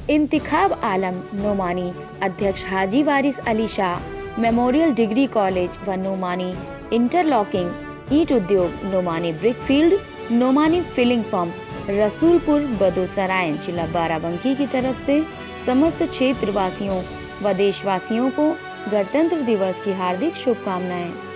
इंतिखाब आलम नोमानी, अध्यक्ष Haji Waris Ali Shah memorial degree college व Nomani interlocking ईंट उद्योग, Nomani brick field, Nomani filling pump, Rasulpur Badosarai जिला बाराबंकी की तरफ से समस्त क्षेत्रवासियों व देशवासियों को गणतंत्र दिवस की हार्दिक शुभकामनाएं।